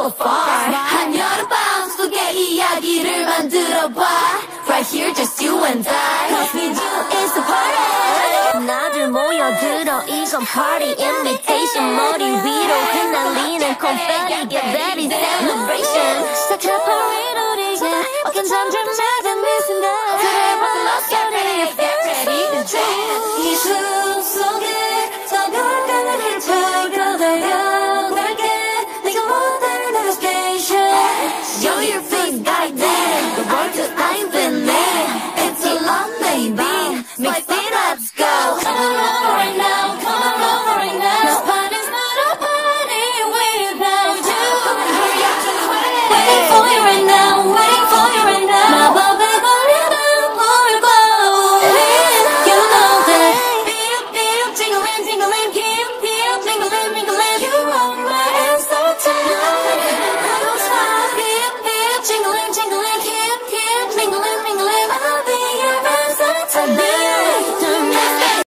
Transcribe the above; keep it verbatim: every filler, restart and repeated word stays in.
so far. 한여름밤 속에 이야기를 만들어봐. Right here, just you and I. Cause with you is the party. 나들 모여들어 이건 party invitation. 머리 위로 흩날리는 confetti. Get ready, celebration. 시작해 party 우리가 어떤 잠들마다 이 순간. 그래, buckle up, get ready, get ready to dance. 이 숨 속에 더 가까운 힐을 끌어달려날게. 네가 원하는 내 station. Yo, your feet guide me. The world that I've been in. It's a long baby. Mix it up, let's go.